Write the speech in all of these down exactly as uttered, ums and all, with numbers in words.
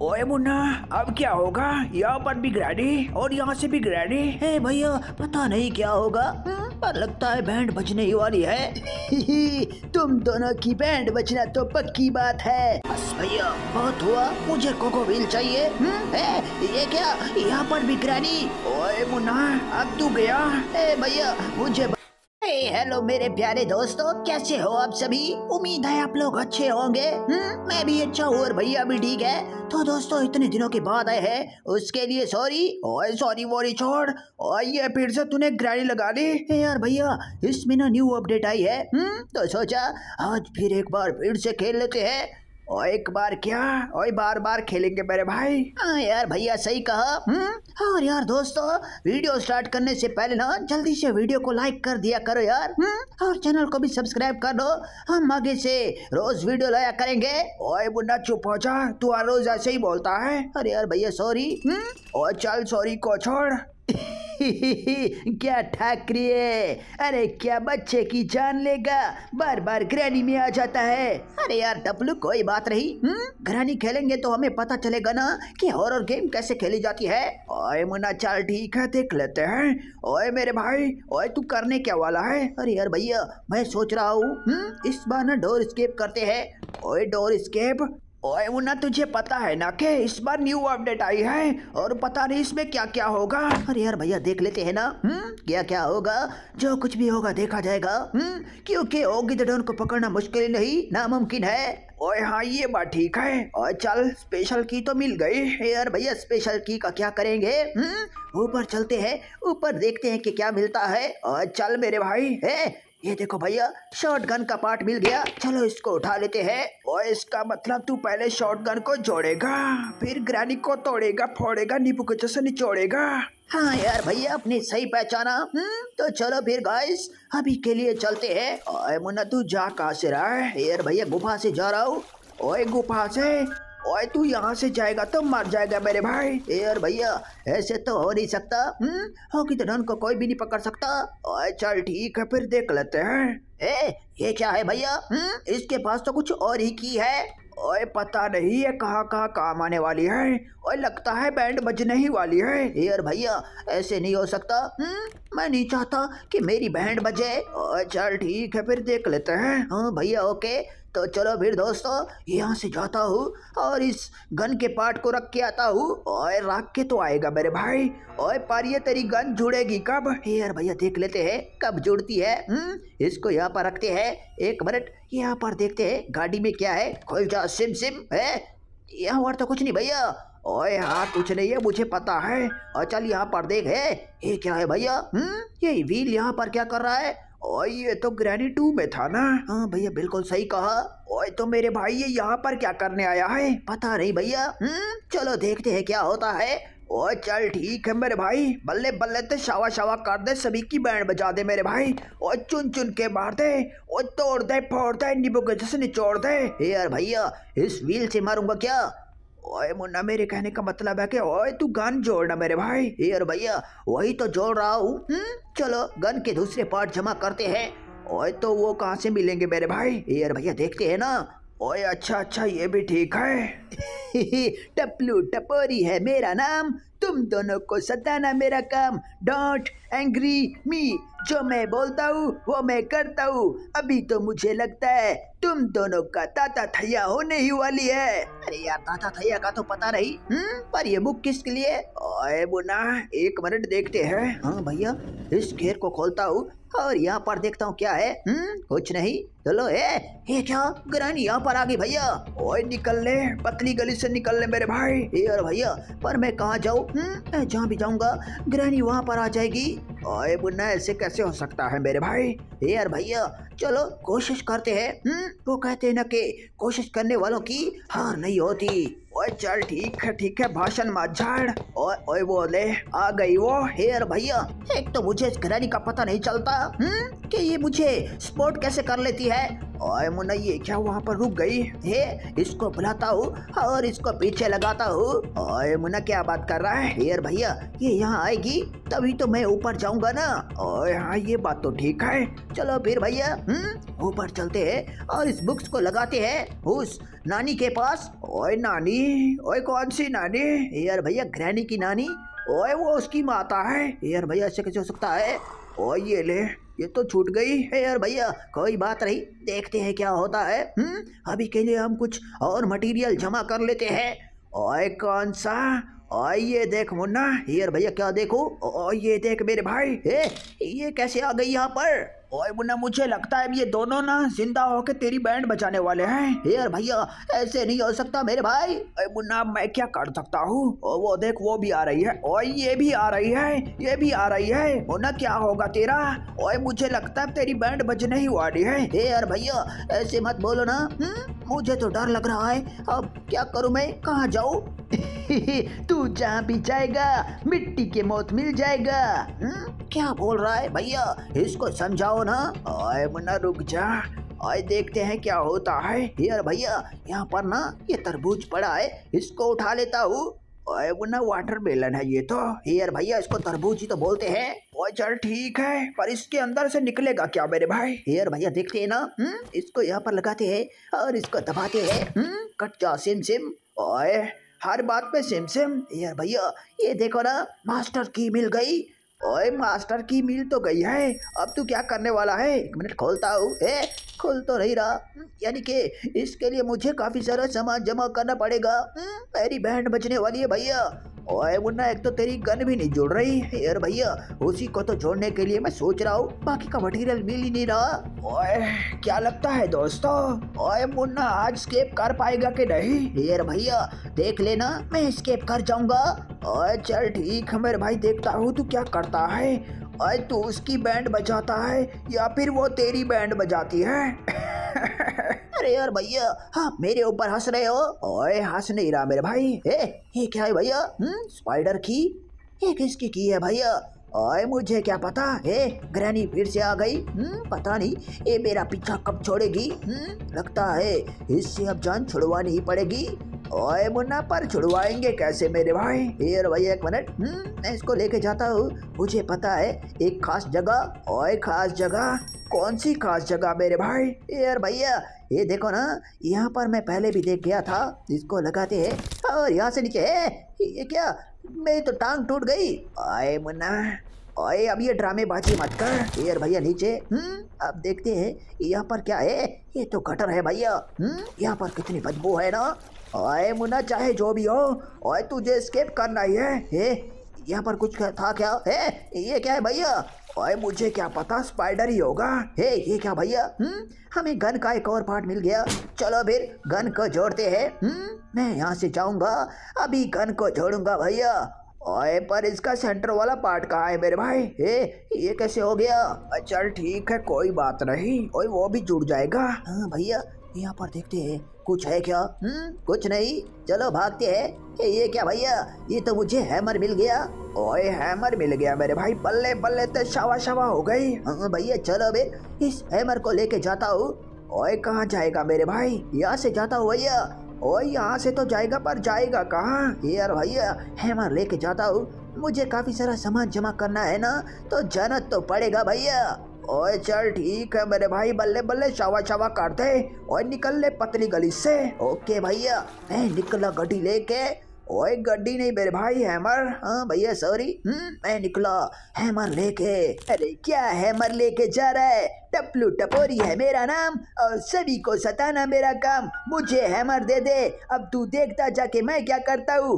ओए मुन्ना, अब क्या होगा? यहाँ पर भी ग्रैनी और यहाँ से भी ग्रैनी। हे भैया, पता नहीं क्या होगा, पर लगता है बैंड बजने ही वाली है। तुम दोनों की बैंड बजना तो पक्की बात है। बस भैया, बहुत हुआ, मुझे कोको व्हील चाहिए। है, ये क्या, यहाँ पर भी ग्रैनी। ओए मुन्ना, अब तू गया। हे भैया, मुझे हेलो मेरे प्यारे दोस्तों, कैसे हो आप सभी? उम्मीद है आप लोग अच्छे होंगे। हम्म मैं भी अच्छा हूँ और भैया भी ठीक है। तो दोस्तों, इतने दिनों के बाद आए हैं, उसके लिए सॉरी। ओए सॉरी वॉरी छोड़, और ये फिर से तूने ग्रैनी लगा ली। यार भैया, इसमें ना न्यू अपडेट आई है, हम्म तो सोचा आज फिर एक बार फिर से खेल लेते हैं। और एक बार क्या, और बार बार खेलेंगे मेरे भाई। हाँ यार भैया, सही कहा। हम्म और यार दोस्तों, वीडियो स्टार्ट करने से पहले ना जल्दी से वीडियो को लाइक कर दिया करो यार। हम्म और चैनल को भी सब्सक्राइब कर दो। हम आगे से रोज वीडियो लाया करेंगे। ओए मुन्ना चुप हो जा, तू हर रोज ऐसे ही बोलता है। अरे यार भैया सॉरी। और चल सॉरी को छोड़। क्या ठाकरी है, अरे क्या बच्चे की जान लेगा, बार बार ग्रैनी में आ जाता है। अरे यार डब्लू, कोई बात नहीं, ग्रैनी खेलेंगे तो हमें पता चलेगा ना कि हॉरर गेम कैसे खेली जाती है। ओए मुन्ना चल ठीक है, देख लेते हैं। ओए मेरे भाई, ओए तू करने क्या वाला है? अरे यार भैया, मैं सोच रहा हूँ इस बार ना डोर एस्केप करते हैं। ओए डोर एस्केप? ओए मुन्ना, तुझे पता है ना कि इस बार न्यू अपडेट आई है और पता नहीं इसमें क्या क्या होगा। अरे यार भैया, देख लेते हैं ना। हम्म क्या क्या होगा, जो कुछ भी होगा देखा जाएगा। हम्म क्योंकि ओगी द डॉन को पकड़ना मुश्किल नहीं, नामुमकिन है। ओए हाँ, ये बात ठीक है। और चल, स्पेशल की तो मिल गई। यार भैया, स्पेशल की का क्या करेंगे? हम्म ऊपर चलते हैं, ऊपर देखते हैं कि क्या मिलता है। और चल मेरे भाई। है, ये देखो भैया, शॉटगन का पार्ट मिल गया, चलो इसको उठा लेते हैं। और इसका मतलब तू पहले शॉटगन को जोड़ेगा, फिर ग्रैनी को तोड़ेगा, फोड़ेगा, नींबू के जैसे निचोड़ेगा। हाँ यार भैया, अपनी सही पहचाना। हम्म तो चलो फिर गाइस, अभी के लिए चलते हैं। ओए मुन्ना, तू जा कहाँ से रहा है? यार भैया, गुफा से जा रहा हूँ। ओए गुफा से? ओए तू यहाँ से जाएगा तो मर जाएगा मेरे भाई। यार भैया, ऐसे तो हो नहीं सकता। हम्म होगी तो डॉन को कोई भी नहीं पकड़ सकता। ओए चल ठीक है, फिर देख लेते हैं। ए, ये क्या है भैया? हम्म इसके पास तो कुछ और ही की है। ओए पता नहीं ये कहाँ कहाँ काम आने वाली है। ओए लगता है बैंड बजने ही वाली है। यार भैया, ऐसे नहीं हो सकता। हम्म मैं नहीं चाहता कि मेरी बैंड बजे। ओए चल ठीक है, फिर देख लेते हैं। हाँ भैया, ओके। तो चलो फिर दोस्तों, यहाँ से जाता हूँ और इस गन के पार्ट को रख के आता हूँ। ओए रख के तो आएगा मेरे भाई। ओए पर ये तेरी गन जुड़ेगी कब? यार भैया, देख लेते हैं कब जुड़ती है। हम्म इसको यहाँ पर रखते हैं, एक मिनट, यहाँ पर देखते हैं गाड़ी में क्या है। खोल जा, सिम सिम है, यहाँ पर तो कुछ नहीं भैया। ओए हाँ, कुछ नहीं है, मुझे पता है। और चल यहाँ पर देख, है ये क्या है भैया? हम्म ये व्हील यहाँ पर क्या कर रहा है? ओए ये तो ग्रैनी टू में था ना। हाँ भैया, बिल्कुल सही कहा। ओए तो मेरे भाई, ये यहाँ पर क्या करने आया है? पता नहीं भैया। हम्म चलो देखते हैं क्या होता है। ओए चल ठीक है मेरे भाई, बल्ले बल्ले ते शावा शावा कर दे, सभी की बैंड बजा दे मेरे भाई। ओए चुन चुन के मार दे, ओए तोड़ दे, फोड़ दे, नींबू के जैसे निचोड़ दे। यार भैया, इस व्हील से मारूंगा क्या? ओए मुन्ना, मेरे कहने का मतलब है कि ओए तू गन जोड़ना मेरे भाई। यार भैया, वही तो जोड़ रहा हूँ। चलो गन के दूसरे पार्ट जमा करते हैं। ओए तो वो कहाँ से मिलेंगे मेरे भाई? यार भैया, देखते हैं ना। ओए अच्छा अच्छा, ये भी ठीक है। टपलू टपोरी है मेरा नाम, तुम दोनों को सताना मेरा काम। डोंट एंग्री मी, जो मैं बोलता हूँ वो मैं करता हूँ। अभी तो मुझे लगता है तुम दोनों का ताता थैया होने ही वाली है। अरे यार, ताता थैया का तो पता नहीं, हम्म पर ये बुक किसके लिए? ओए मुन्ना, एक मिनट देखते हैं। हाँ भैया, इस घेर को खोलता हूँ और यहाँ पर देखता हूँ क्या है। हम्म कुछ नहीं। चलो, ए ये क्या, ग्रैनी यहाँ पर आ गई भैया। ओए निकल ले, पतली गली से निकल ले मेरे भाई। यार भैया, पर मैं कहाँ जाऊँ? मैं जहाँ भी जाऊँगा ग्रैनी वहाँ पर आ जाएगी। ओए मुन्ना, ऐसे कैसे हो सकता है मेरे भाई? यार भैया, चलो कोशिश करते हैं। हम्म वो कहते हैं ना कि कोशिश करने वालों की हार नहीं होती। ओए चल ठीक है ठीक है, भाषण मत झाड़। ओए ओए वो ले, आ गई वो। यार भैया, एक तो मुझे इस ग्रैनी का पता नहीं चलता हम्म कि ये मुझे स्पॉट कैसे कर लेती है, ओए मुन्ना ये क्या वहाँ पर रुक गई है? इसको बुलाता हूँ और इसको पीछे लगाता हूँ। ओए मुन्ना क्या बात कर रहा है यार भैया, ये यहाँ आएगी तभी तो मैं ऊपर जाऊंगा ना। ओए हाँ ये बात तो ठीक है। चलो फिर भैया हम्म ऊपर चलते हैं और इस बुक्स को लगाते हैं उस नानी के पास। ओए नानी? ओए कौन सी नानी? यार भैया ग्रैनी की नानी। ओए वो उसकी माता है? यार भैया ऐसे कैसे हो सकता है? ओए ये ले, ये तो छूट गई है यार भैया। कोई बात नहीं, देखते हैं क्या होता है। हम्म अभी के लिए हम कुछ और मटेरियल जमा कर लेते हैं। ओए कौन सा? ओए ये देख मुन्ना। यार भैया क्या देखो? ओए ये देख मेरे भाई। ए, ये कैसे आ गई यहाँ पर? ओए मुन्ना मुझे लगता है ये दोनों ना जिंदा होके तेरी बैंड बजाने वाले हैं। यार भैया ऐसे नहीं हो सकता मेरे भाई। ओए मुन्ना मैं क्या कर सकता हूँ? वो देख वो भी आ रही है। ओए ये भी आ रही है, ये भी आ रही है। मुन्ना क्या होगा तेरा? ओए मुझे लगता है तेरी बैंड बजने ही वाली है। यार भैया ऐसे मत बोलो ना। हुँ? मुझे तो डर लग रहा है। अब क्या करूँ मैं, कहाँ जाऊँ? तू जहाँ भी जाएगा मिट्टी के मौत मिल जाएगा। हुँ? क्या बोल रहा है भैया, इसको समझाओ ना। ओए मुन्ना रुक जा, ओए देखते हैं क्या होता है। यार भैया यहाँ पर ना ये तरबूज पड़ा है, इसको उठा लेता हूँ। ओए मुन्ना वाटरमेलन है ये तो। यार भैया इसको तरबूज ही तो बोलते हैं। ओए चल ठीक है, पर इसके अंदर से निकलेगा क्या मेरे भाई? यार भैया देखते हैं ना। हुँ? इसको यहाँ पर लगाते हैं और इसको दबाते हैं। हुँ? कट जा सिम सिम। ओए हर बात पे सिम सिम। यार भैया ये देखो ना, मास्टर की मिल गई। ओए मास्टर की मिल तो गई है, अब तू क्या करने वाला है? एक मिनट खोलता हूँ। ए खुल तो नहीं रहा, यानी कि इसके लिए मुझे काफी सारा सामान जमा करना पड़ेगा। मेरी बैंड बजने वाली है भैया। ओए मुन्ना एक तो तेरी गन भी नहीं जुड़ रही। यार भैया उसी को तो जोड़ने के लिए मैं सोच रहा हूँ, बाकी का मटेरियल मिल ही नहीं रहा। ओए क्या लगता है दोस्तों, ओए मुन्ना आज स्केप कर पाएगा कि नहीं? यार भैया देख लेना, मैं स्केप कर जाऊंगा। ओए चल ठीक है मेरे भाई, देखता हूँ तू क्या करता है। ओए तू उसकी बैंड बजाता है या फिर वो तेरी बैंड बजाती है? अरे यार भैया हाँ मेरे ऊपर हंस रहे हो? ओए हंस नहीं रहा मेरे भाई। ए, ये क्या है भैया? स्पाइडर की? ये किसकी की है भैया? ओए मुझे क्या पता। ए ग्रैनी फिर से आ गई। हम्म पता नहीं ये मेरा पीछा कब छोड़ेगी। हम्म लगता है इससे अब जान छुड़वानी ही पड़ेगी। ओए मुन्ना पर छुड़वाएंगे कैसे मेरे भाई? यार भैया एक मिनट, मैं इसको लेके जाता हूँ। मुझे पता है एक खास जगह। ओए खास जगह? कौन सी खास जगह मेरे भाई? यार भैया ये देखो ना, यहाँ पर मैं पहले भी देख गया था। इसको लगाते हैं और यहाँ से नीचे है। ये क्या, मेरी तो टांग टूट गई। ओए मुन्ना, ओए अब ये ड्रामेबाजी मत कर। यार भैया नीचे। हम्म अब देखते हैं यहाँ पर क्या है। ये तो गटर है भैया। हम्म यहाँ पर कितनी बदबू है ना। ओए मुन्ना चाहे जो भी हो, ओए तुझे एस्केप करना ही है। ए, यहाँ पर कुछ था क्या? है ये क्या है भैया? ओए मुझे क्या पता, स्पाइडर ही होगा। हे ये क्या भैया? हम्म हमें गन का एक और पार्ट मिल गया। चलो फिर गन को जोड़ते हैं। हम्म मैं यहाँ से जाऊंगा, अभी गन को जोड़ूंगा भैया। ओए पर इसका सेंटर वाला पार्ट कहाँ है मेरे भाई? ए ये कैसे हो गया? चल ठीक है कोई बात नहीं, ओए वो भी जुड़ जाएगा। हाँ भैया यहाँ पर देखते हैं कुछ है क्या। हम्म कुछ नहीं, चलो भागते हैं। ये क्या भैया, ये तो मुझे हैमर मिल गया। ओए हैमर मिल गया मेरे भाई, बल्ले बल्ले तो शावा शावा हो गई। हाँ भैया चलो बे, इस हैमर को लेके जाता हूँ। ओए कहाँ जाएगा मेरे भाई? यहाँ से जाता हूँ भैया। ओए यहाँ से तो जाएगा पर जाएगा कहाँ? यार भैया हैमर लेके जाता हूँ, मुझे काफी सारा सामान जमा करना है ना, तो जाना तो पड़ेगा भैया। ओए चल ठीक है मेरे भाई, बल्ले बल्ले शावा शावा करते और निकल ले पतली गली से। ओके भैया मैं निकला गड्डी लेके। ओए गड्डी नहीं मेरे भाई, हैमर। हाँ भैया सॉरी। हम्म मैं निकला हैमर लेके। अरे क्या हैमर लेके जा रहा है? टपलू टपोरी है मेरा नाम और सभी को सताना मेरा काम। मुझे हैमर दे दे, अब तू देखता जाके मैं क्या करता हूँ।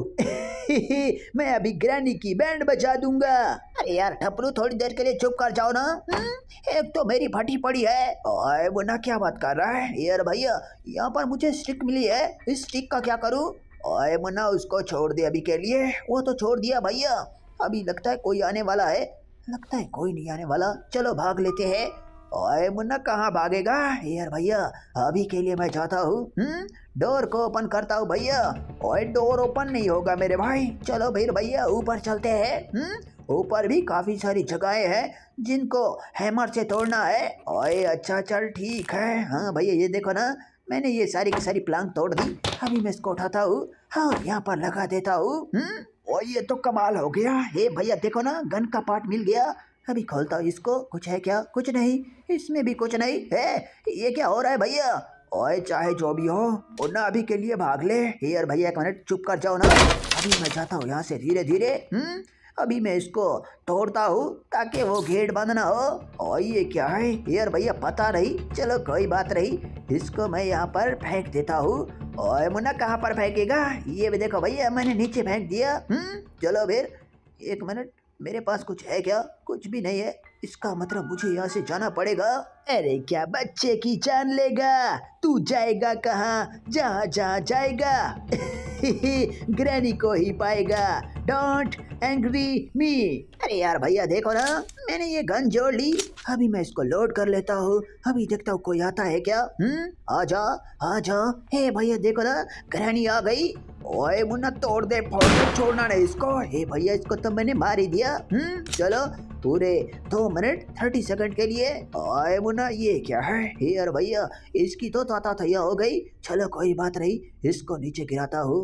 मैं अभी ग्रैनी की बैंड बजा दूंगा। अरे यार टपलू थोड़ी देर के लिए चुप कर जाओ ना। एक तो मेरी फटी पड़ी है। ओए मुन्ना क्या बात कर रहा है? यार भैया यहाँ पर मुझे स्टिक मिली है, इस स्टिक का क्या करूँ? ओए मुन्ना उसको छोड़ दे अभी के लिए। वो तो छोड़ दिया भैया, अभी लगता है कोई आने वाला है। लगता है कोई नहीं आने वाला, चलो भाग लेते हैं। ओए मुन्ना कहाँ भागेगा यार भैया, अभी के लिए मैं जाता हूँ। हम्म डोर को ओपन करता हूँ भैया। ओए डोर ओपन नहीं होगा मेरे भाई, चलो फिर भैया ऊपर चलते हैं। हम्म ऊपर भी काफी सारी जगहें हैं जिनको हैमर से तोड़ना है। ओए अच्छा चल ठीक है। हाँ भैया ये देखो ना, मैंने ये सारी की सारी प्लांक तोड़ दी। अभी मैं इसको उठाता हूँ, हाँ यहाँ पर लगा देता हूँ। हम्म और ये तो कमाल हो गया। हे भैया देखो ना, गन का पार्ट मिल गया। अभी खोलता हूँ इसको, कुछ है क्या? कुछ नहीं, इसमें भी कुछ नहीं है। ये क्या हो रहा है भैया? ओए चाहे जो भी हो, मुन्ना अभी के लिए भाग ले। यार भैया एक मिनट चुप कर जाओ ना। अभी मैं जाता हूँ यहाँ से धीरे धीरे। हम्म अभी मैं इसको तोड़ता हूँ ताकि वो गेट बंद ना हो। और ये क्या है यार भैया? पता नहीं, चलो कोई बात नहीं, इसको मैं यहाँ पर फेंक देता हूँ। और मुन्ना कहाँ पर फेंकेगा? ये भी देखो भैया, मैंने नीचे फेंक दिया। हम्म चलो फिर एक मिनट, मेरे पास कुछ है क्या? कुछ भी नहीं है। इसका मतलब मुझे यहाँ से जाना पड़ेगा। अरे क्या बच्चे की जान लेगा? तू जाएगा कहाँ? जहाँ जहाँ जाएगा ग्रैनी को ही पाएगा। Don't angry me. अरे यार भैया देखो ना, मैंने ये गन जोड़ ली। अभी मैं इसको लोड कर लेता हूँ। अभी देखता हूँ कोई आता है क्या। हम्म आजा आजा। हे भैया देखो ना, ग्रैनी आ गई। ओए मुन्ना तोड़ दे, फोड़ दे, छोड़ना नहीं इसको। हे भैया इसको तो मैंने मार ही दिया। हम्म चलो पूरे दो मिनट थर्टी सेकंड के लिए। ओए मुन्ना ये क्या है? यार भैया इसकी तो ताता थैया हो गई। चलो कोई बात नहीं, इसको नीचे गिराता हूँ।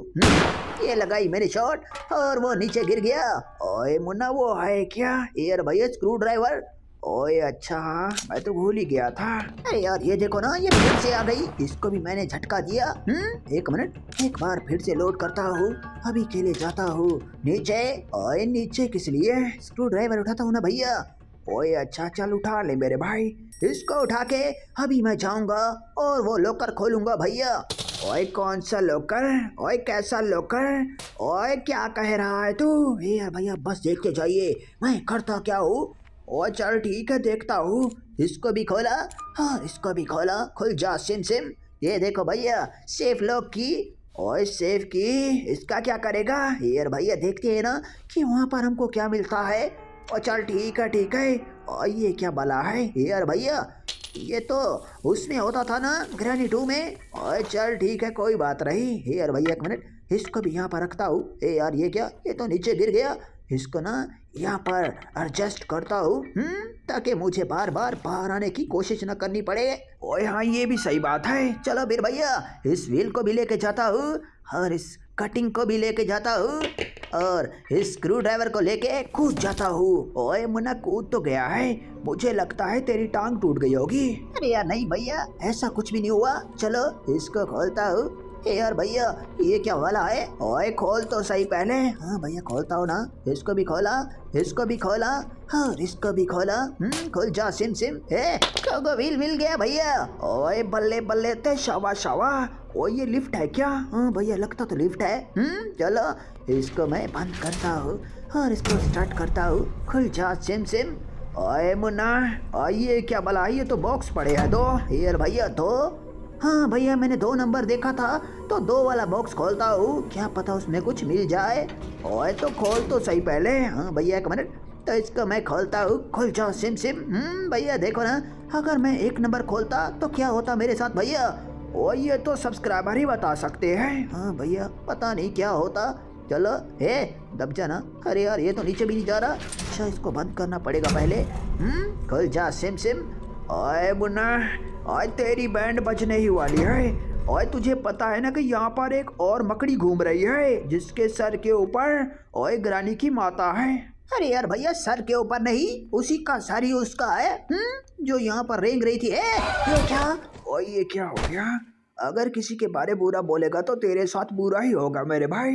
ये लगाई मैंने शॉट और वो नीचे गिर गया। ओए मुन्ना वो है क्या? यार भैया स्क्रू ड्राइवर। ओए अच्छा, मैं तो भूल ही गया था। अरे यार ये देखो ना, ये फिर से आ गई। इसको भी मैंने झटका दिया। हम्म एक मिनट, एक बार फिर से लोड करता हूँ। अभी के लिए जाता हूँ नीचे। ओए नीचे किस लिए? स्क्रू ड्राइवर उठाता हूँ ना भैया। ओए अच्छा चल उठा ले मेरे भाई। इसको उठा के अभी मैं जाऊंगा और वो लॉकर खोलूंगा भैया। ओए कौन सा लॉकर? ओए कैसा लॉकर? ओए क्या कह रहा है तू? यार भैया बस देख के जाइए मैं करता क्या हूँ। ओ चल ठीक है, देखता हूँ। इसको भी खोला, हाँ इसको भी खोला। खुल जा सिम सिम। ये देखो भैया सेफ लॉक की। ओए सेफ की, इसका क्या करेगा? यार भैया देखते हैं ना कि वहाँ पर हमको क्या मिलता है। ओ चल ठीक है ठीक है। और ये क्या बला है? यार भैया ये तो उसमें होता था ना ग्रैनी टू में। ओए चल ठीक है, कोई बात नहीं। यार भैया एक मिनट, इसको भी यहाँ पर रखता हूँ। ए यार ये क्या, ये तो नीचे गिर गया। इसको ना यहाँ पर एडजस्ट करता हूँ, हम्म ताकि मुझे बार बार बाहर आने की कोशिश न करनी पड़े। ओए हाँ ये भी सही बात है। चलो फिर भैया इस व्हील को भी लेके जाता हूँ और इस कटिंग को भी लेके जाता हूँ और इस स्क्रू ड्राइवर को लेके कूद जाता हूँ। ओए मुन्ना कूद तो गया है, मुझे लगता है तेरी टांग टूट गई होगी। अरे यार नहीं भैया, ऐसा कुछ भी नहीं हुआ। चलो इसको खोलता हूँ। यार भैया ये क्या वाला है? ओए खोल तो सही पहले। हाँ भैया खोलता हूँ ना। इसको भी खोला, इसको भी खोला, हाँ इसको भी खोला। हम्म खुल जा सिम सिम। ए को व्हील मिल गया भैया। ओए बल्ले बल्ले ते शावा शावा। ओ ये लिफ्ट है क्या? हाँ भैया लगता तो लिफ्ट है। हम्म चलो इसको मैं बंद करता हूँ और इसको स्टार्ट करता हूँ। खुल जा सिम सिम। ओए मुन्ना ये क्या बला? ये तो बॉक्स पड़े हैं दो। यार भैया दो? हाँ भैया मैंने दो नंबर देखा था तो दो वाला बॉक्स खोलता हूँ, क्या पता उसमें कुछ मिल जाए। ओए तो खोल तो सही पहले। हाँ भैया एक मिनट, तो इसको मैं खोलता हूँ। खुल जाओ सिम सिम। हम्म भैया देखो ना, अगर मैं एक नंबर खोलता तो क्या होता मेरे साथ भैया? ओ ये तो सब्सक्राइबर ही बता सकते हैं। हाँ भैया पता नहीं क्या होता। चलो हे दब जाना। अरे यार ये तो नीचे भी नहीं जा रहा। अच्छा इसको बंद करना पड़ेगा पहले। हम्म खुल जा सिम सिम। ओए मुन्ना आज तेरी बैंड बजने ही वाली है। और तुझे पता है ना कि यहाँ पर एक और मकड़ी घूम रही है जिसके सर के ऊपर ओए ग्रानी की माता है। अरे यार भैया सर के ऊपर नहीं, उसी का सर ही उसका है। हम्म जो यहाँ पर रेंग रही थी। ए, ये क्या? और ये क्या हो गया? अगर किसी के बारे बुरा बोलेगा तो तेरे साथ बुरा ही होगा मेरे भाई।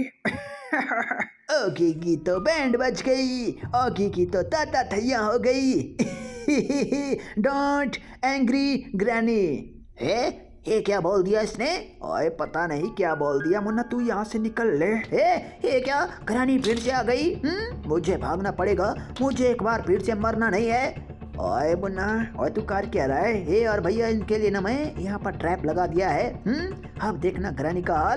ओके की तो बैंड बज गई, ओके की तो ताता थैया हो गई। Don't angry granny. है ये क्या बोल दिया इसने? ओए पता नहीं क्या बोल दिया। मुन्ना तू यहाँ से निकल ले। ए, ये क्या ग्रैनी फिर से आ गई? हम्म मुझे भागना पड़ेगा, मुझे एक बार फिर से मरना नहीं है। ओए मुन्ना ओए तू कर क्या रहा है? ए और भैया इनके लिए ना मैं यहाँ पर ट्रैप लगा दिया है। हम्म अब देखना ग्रैनी का हाल।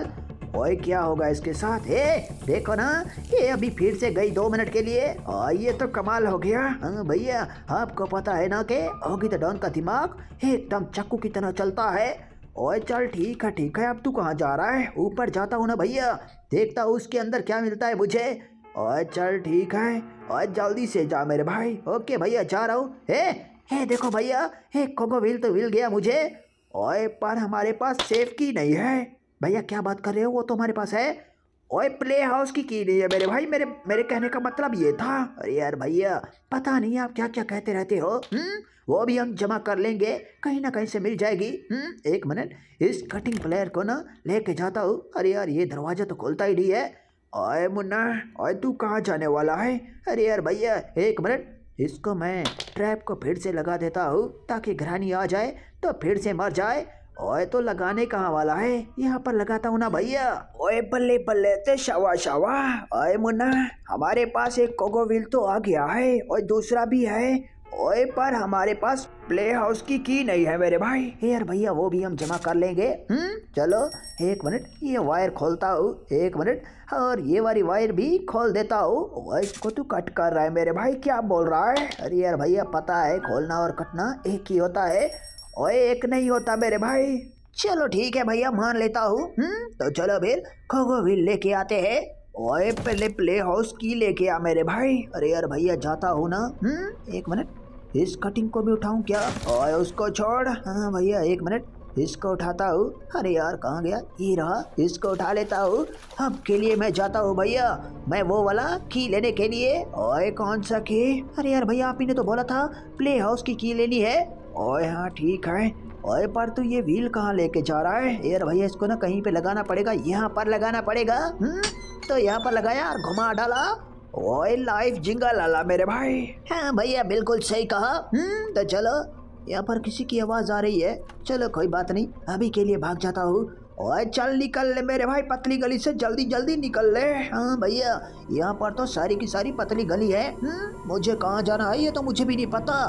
ओए क्या होगा इसके साथ? ए देखो ना, ये अभी फिर से गई दो मिनट के लिए। और ये तो कमाल हो गया। हाँ भैया, आपको पता है ना कि ऑगी द डॉन का दिमाग एकदम चाकू की तरह चलता है। ओए चल ठीक है ठीक है, अब तू कहाँ जा रहा है? ऊपर जाता हूँ ना भैया, देखता हूँ उसके अंदर क्या मिलता है मुझे। ओए चल ठीक है, और जल्दी से जा मेरे भाई। ओके भैया, जा रहा हूँ। हे हे देखो भैया, एक कोको व्हील तो मिल गया मुझे। ओए पर हमारे पास सेफ की नहीं है। भैया क्या बात कर रहे हो, वो तो हमारे पास है। ओए प्ले हाउस की की नहीं है मेरे भाई, मेरे मेरे कहने का मतलब ये था। अरे यार भैया, पता नहीं आप क्या क्या कहते रहते हो। हम्म वो भी हम जमा कर लेंगे, कहीं ना कहीं से मिल जाएगी। हम्म एक मिनट, इस कटिंग प्लेयर को ना लेके जाता हूँ। अरे यार ये दरवाजा तो खुलता ही नहीं है। ओए मुन्ना, ओए तू कहाँ जाने वाला है? अरे यार भैया एक मिनट, इसको मैं ट्रैप को फिर से लगा देता हूँ ताकि घरानी आ जाए तो फिर से मर जाए। ओए तो लगाने कहाँ वाला है, यहाँ पर लगाता हूँ ना भैया। ओए बल्ले बल्ले ते शावा शावा। ओए मुन्ना, हमारे पास एक कोको व्हील तो आ गया है और दूसरा भी है। ओए पर हमारे पास प्ले हाउस की की नहीं है मेरे भाई। यार भैया वो भी हम जमा कर लेंगे। हम्म चलो एक मिनट, ये वायर खोलता हूँ। एक मिनट, और ये वाली वायर भी खोल देता हूँ। इसको तू कट कर रहा है मेरे भाई, क्या बोल रहा है? अरे यार भैया पता है, खोलना और कटना एक ही होता है। ओए एक नहीं होता मेरे भाई। चलो ठीक है भैया, मान लेता हूँ। हम्म तो चलो फिर कोको व्हील लेके आते हैं। ओए पहले प्ले हाउस की लेके आ मेरे भाई। अरे यार भैया जाता हूँ ना। हम्म एक मिनट, इस कटिंग को भी उठाऊं क्या? ओए उसको छोड़। हाँ भैया एक मिनट, इसको उठाता हूँ। अरे यार कहाँ गया, ये रहा, इसको उठा लेता हूँ। अब के लिए मैं जाता हूँ भैया, मैं वो वाला की लेने के लिए। ओए कौन सा की? अरे यार भैया आप ही ने तो बोला था प्ले हाउस की की लेनी है। ओए हाँ ठीक है। ओए पर तू ये व्हील कहाँ लेके जा रहा है? यार भैया इसको ना कहीं पे लगाना पड़ेगा, यहाँ पर लगाना पड़ेगा। हम्म तो यहाँ पर लगाया और घुमा डाला। ओए लाइफ जिंगा लाला मेरे भाई। हाँ भैया बिल्कुल सही कहा। हम्म तो चलो, यहाँ पर किसी की आवाज आ रही है। चलो कोई बात नहीं, अभी के लिए भाग जाता हूँ। ओए चल निकल ले मेरे भाई, पतली गली से जल्दी जल्दी निकल ले। हाँ भैया, यहाँ पर तो सारी की सारी पतली गली है। मुझे कहाँ जाना है ये तो मुझे भी नहीं पता।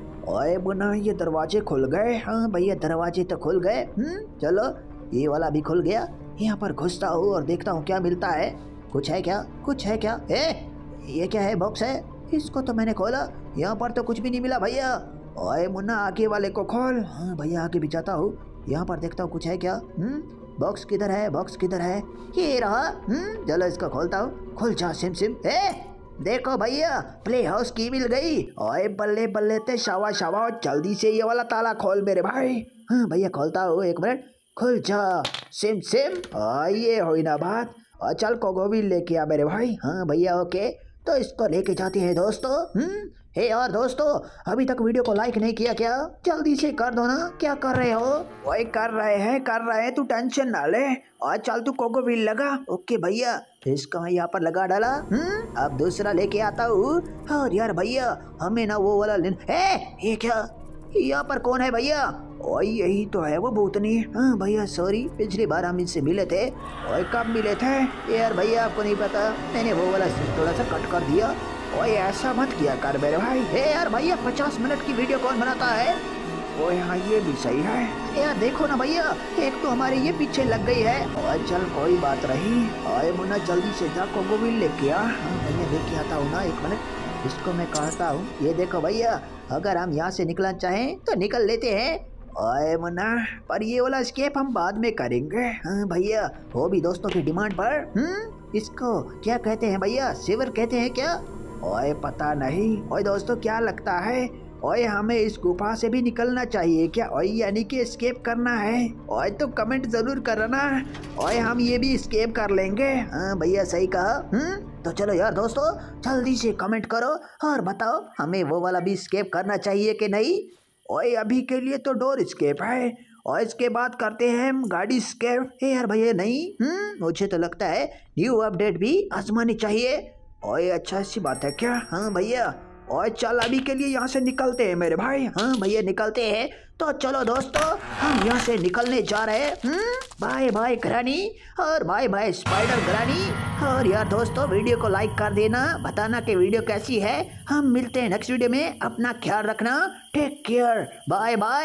ओए मुन्ना, ये दरवाजे खुल गए। हाँ भैया दरवाजे तो खुल गए। चलो ये वाला भी खुल गया। यहाँ पर घुसता हूँ और देखता हूँ क्या मिलता है। कुछ है क्या, कुछ है क्या? ए ये क्या है, बॉक्स है, इसको तो मैंने खोला, यहाँ पर तो कुछ भी नहीं मिला भैया। ओए मुन्ना आगे वाले को खोल। हाँ भैया आगे भी जाता हूँ, यहाँ पर देखता हूँ कुछ है क्या। हम्म बॉक्स किधर है, बॉक्स किधर है? ये रहा। हम्म चलो इसको खोलता हूँ। खुल जा सिम सिम। ए देखो भैया, प्ले हाउस की मिल गई। ओए बल्ले बल्ले ते शावा शावा, जल्दी से ये वाला ताला खोल मेरे भाई। हाँ भैया खोलता हूँ, एक मिनट। खुल जा सिम सिम। ये हो ना बात। और चल कोको व्हील लेके आ मेरे भाई। हाँ भैया ओके, तो इसको लेके जाते हैं दोस्तों। हम्म हे और दोस्तों, अभी तक वीडियो को लाइक नहीं किया क्या? जल्दी से कर दो ना, क्या कर रहे हो? वही कर रहे हैं कर रहे हैं, तू टेंशन ना ले। और चल तू कोको व्हील लगा। ओके भैया, इसको मैं यहाँ पर लगा डाला। हम्म अब दूसरा लेके आता हूँ। और यार भैया हमें ना वो वाला लेन। ए ये क्या, यहाँ पर कौन है भैया? ओए यही तो है वो भूतनी। हाँ भैया सॉरी, पिछली बार हम इनसे मिले थे। ओए कब मिले थे? यार भैया आपको नहीं पता, मैंने वो वाला थोड़ा सा कट कर दिया। ओए ऐसा मत किया कर मेरे भाई। हे यार भैया, पचास मिनट की वीडियो कौन बनाता है? ओए हाँ ये भी सही है यार। देखो ना भैया, एक तो हमारे ये पीछे लग गई है। और चल कोई बात रही। ओए मुन्ना जल्दी से जा कोको व्हील लेके आ। हाँ भैया लेके आता हूँ ना, एक मिनट, इसको मैं काटता हूँ। ये देखो भैया, अगर हम यहाँ से निकलना चाहें तो निकल लेते हैं। ओए मुन्ना, पर ये वाला स्केप हम बाद में करेंगे। हाँ भैया, वो भी दोस्तों की डिमांड पर। हम्म इसको क्या कहते हैं भैया, सिवर कहते हैं क्या? ओए पता नहीं। ओए दोस्तों क्या लगता है, ओए हमें इस गुफा से भी निकलना चाहिए क्या? ओए यानी कि एस्केप करना है? ओए तो कमेंट जरूर करना। ओए हम ये भी एस्केप कर लेंगे। हाँ भैया सही कहा। हम्म तो चलो यार दोस्तों, जल्दी से कमेंट करो और बताओ हमें वो वाला भी एस्केप करना चाहिए कि नहीं। ओए अभी के लिए तो डोर एस्केप है, और इसके बाद करते हैं हम गाड़ी एस्केप। हे यार भैया नहीं, हम्म मुझे तो लगता है न्यू अपडेट भी आजमानी चाहिए। ओए अच्छा ऐसी बात है क्या? हाँ भैया। और चल अभी के लिए यहाँ से निकलते हैं मेरे भाई। हाँ भैया निकलते हैं। तो चलो दोस्तों, हम यहाँ से निकलने जा रहे हैं। बाय बाय ग्रानी, और बाय बाय स्पाइडर ग्रानी। और यार दोस्तों, वीडियो को लाइक कर देना, बताना कि वीडियो कैसी है। हम मिलते हैं नेक्स्ट वीडियो में, अपना ख्याल रखना, टेक केयर, बाय बाय।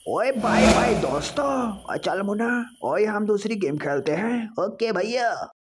ओए बाय बाय दोस्तों, चल मुन्ना, ओए हम दूसरी गेम खेलते हैं। ओके भैया।